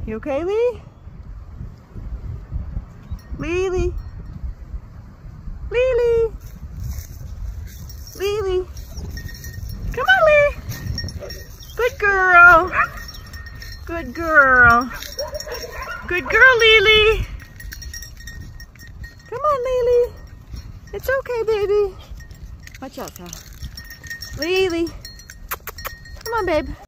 You okay, Lee? Lily. Lily. Lily. Come on, Lee. Good girl. Good girl. Good girl, Lily. Come on, Lily. It's okay, baby. Watch out, pal. Lily. Come on, babe.